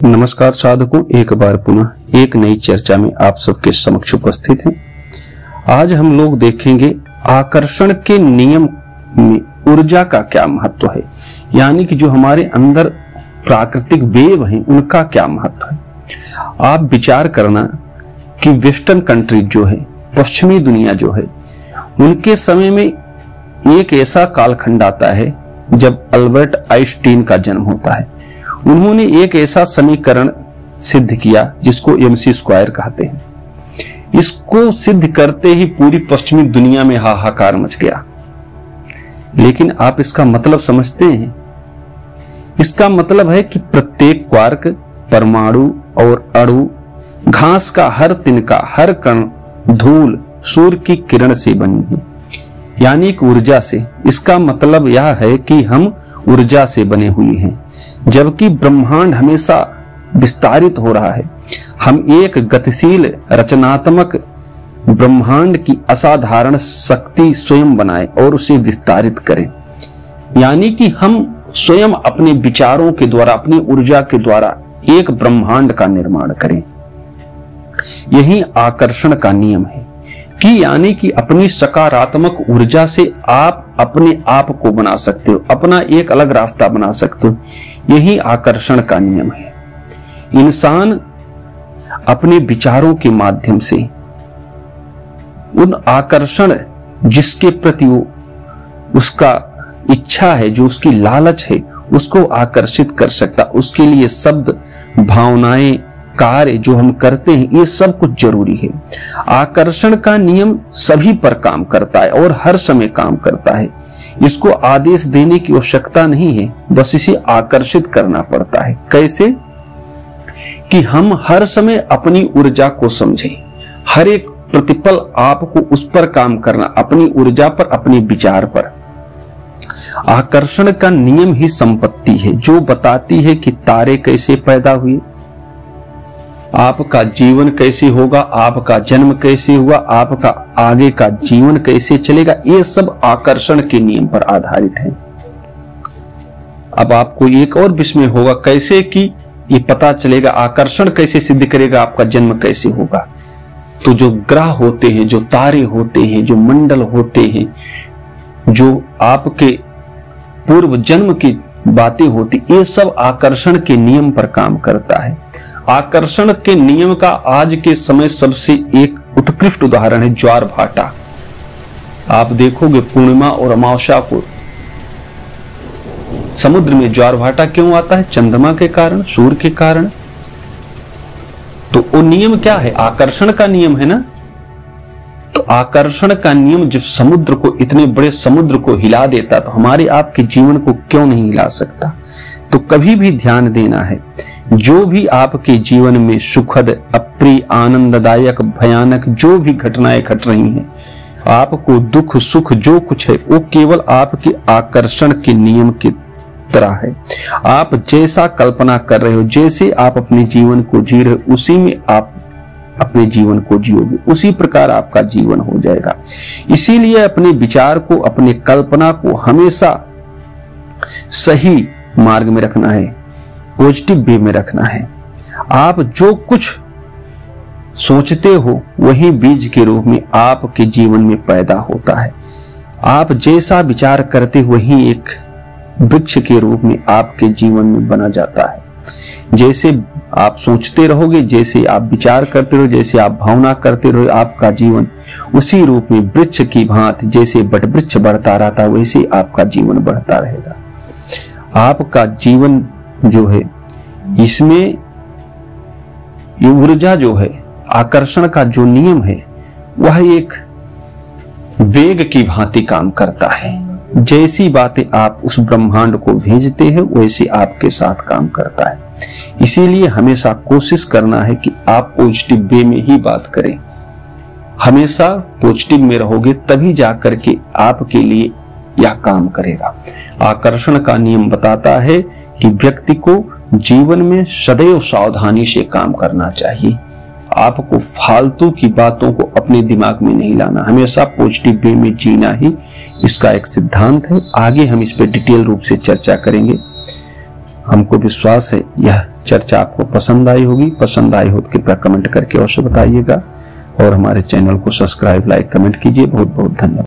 नमस्कार साधकों, एक बार पुनः एक नई चर्चा में आप सबके समक्ष उपस्थित हैं। आज हम लोग देखेंगे आकर्षण के नियम में ऊर्जा का क्या महत्व है, यानी कि जो हमारे अंदर प्राकृतिक वेव हैं उनका क्या महत्व है। आप विचार करना कि वेस्टर्न कंट्री जो है, पश्चिमी दुनिया जो है, उनके समय में एक ऐसा कालखंड आता है जब अल्बर्ट आइंस्टीन का जन्म होता है। उन्होंने एक ऐसा समीकरण सिद्ध किया जिसको MC² कहते हैं। इसको सिद्ध करते ही पूरी पश्चिमी दुनिया में हाहाकार मच गया। लेकिन आप इसका मतलब समझते हैं? इसका मतलब है कि प्रत्येक क्वार्क, परमाणु और अणु, घास का हर तिनका, हर कण, धूल सूर्य की किरण से बनी है, यानी कि ऊर्जा से। इसका मतलब यह है कि हम ऊर्जा से बने हुए हैं, जबकि ब्रह्मांड हमेशा विस्तारित हो रहा है। हम एक गतिशील रचनात्मक ब्रह्मांड की असाधारण शक्ति स्वयं बनाएं और उसे विस्तारित करें, यानी कि हम स्वयं अपने विचारों के द्वारा, अपनी ऊर्जा के द्वारा एक ब्रह्मांड का निर्माण करें। यही आकर्षण का नियम है कि यानी कि अपनी सकारात्मक ऊर्जा से आप अपने आप को बना सकते हो, अपना एक अलग रास्ता बना सकते हो। यही आकर्षण का नियम है। इंसान अपने विचारों के माध्यम से उन आकर्षण जिसके प्रति वो उसका इच्छा है, जो उसकी लालच है, उसको आकर्षित कर सकता। उसके लिए शब्द, भावनाएं, कार्य जो हम करते हैं, ये सब कुछ जरूरी है। आकर्षण का नियम सभी पर काम करता है और हर समय काम करता है। इसको आदेश देने की आवश्यकता नहीं है, बस इसे आकर्षित करना पड़ता है। कैसे? कि हम हर समय अपनी ऊर्जा को समझें। हर एक प्रतिपल आपको उस पर काम करना, अपनी ऊर्जा पर, अपने विचार पर। आकर्षण का नियम ही संपत्ति है जो बताती है कि तारे कैसे पैदा हुए, आपका जीवन कैसे होगा, आपका जन्म कैसे हुआ, आपका आगे का जीवन कैसे चलेगा। ये सब आकर्षण के नियम पर आधारित है। अब आपको एक और विस्मय होगा, कैसे कि ये पता चलेगा, आकर्षण कैसे सिद्ध करेगा आपका जन्म कैसे होगा। तो जो ग्रह होते हैं, जो तारे होते हैं, जो मंडल होते हैं, जो आपके पूर्व जन्म की बातें होती, ये सब आकर्षण के नियम पर काम करता है। आकर्षण के नियम का आज के समय सबसे एक उत्कृष्ट उदाहरण है ज्वार भाटा। आप देखोगे पूर्णिमा और अमावस्या को समुद्र में ज्वार भाटा क्यों आता है? चंद्रमा के कारण, सूर्य के कारण। तो वो नियम क्या है? आकर्षण का नियम है ना। तो आकर्षण का नियम जब समुद्र को, इतने बड़े समुद्र को हिला देता, तो हमारे आपके जीवन को क्यों नहीं हिला सकता? तो कभी भी ध्यान देना है, जो भी आपके जीवन में सुखद, अप्रिय, आनंददायक, भयानक जो भी घटनाएं घट रही हैं, आपको दुख सुख जो कुछ है, वो केवल आपके आकर्षण के नियम की तरह है। आप जैसा कल्पना कर रहे हो, जैसे आप अपने जीवन को जी रहे हो, उसी में आप अपने जीवन को जियोगे, उसी प्रकार आपका जीवन हो जाएगा। इसीलिए अपने विचार को, अपने कल्पना को हमेशा सही मार्ग में रखना है, पॉजिटिव वे में रखना है। आप जो कुछ सोचते हो वही बीज के रूप में आपके जीवन में पैदा होता है। आप जैसा विचार करते वही एक वृक्ष के रूप में आपके जीवन में बना जाता है। जैसे आप सोचते रहोगे, जैसे आप विचार करते रहो, जैसे आप भावना करते रहो, आपका जीवन उसी रूप में वृक्ष की भांति, जैसे वटवृक्ष बढ़ता रहता है वैसे आपका जीवन बढ़ता रहेगा। आपका जीवन जो है, इसमें ये ऊर्जा जो है, आकर्षण का जो नियम है, वह एक वेग की भांति काम करता है। जैसी बातें आप उस ब्रह्मांड को भेजते हैं वैसे आपके साथ काम करता है। इसीलिए हमेशा कोशिश करना है कि आप पॉजिटिव वे में ही बात करें। हमेशा पॉजिटिव में रहोगे तभी जाकर के आपके लिए यह काम करेगा। आकर्षण का नियम बताता है कि व्यक्ति को जीवन में सदैव सावधानी से काम करना चाहिए। आपको फालतू की बातों को अपने दिमाग में नहीं लाना, हमेशा पॉजिटिव वे में जीना ही इसका एक सिद्धांत है। आगे हम इस पर डिटेल रूप से चर्चा करेंगे। हमको विश्वास है यह चर्चा आपको पसंद आई होगी। पसंद आई हो तो कृपया कमेंट करके अवश्य बताइएगा और हमारे चैनल को सब्सक्राइब, लाइक, कमेंट कीजिए। बहुत बहुत धन्यवाद।